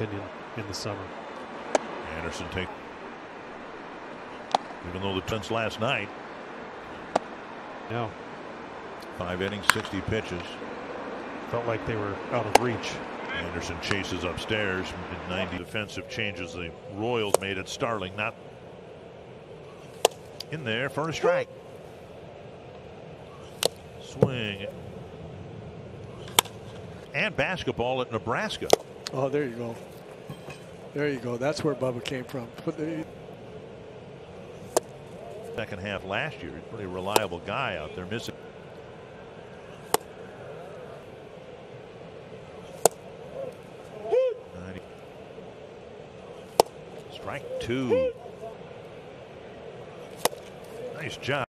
opinion, in the summer. Anderson take, even though the Twins last night. No. 5 innings, 60 pitches. Felt like they were out of reach. Anderson chases upstairs. Mid-90 defensive changes the Royals made it. Starling not in there for a strike. Swing. And basketball at Nebraska. Oh, there you go. There you go. That's where Bubba came from. Second half last year, pretty reliable guy out there missing. Strike 2. Nice job.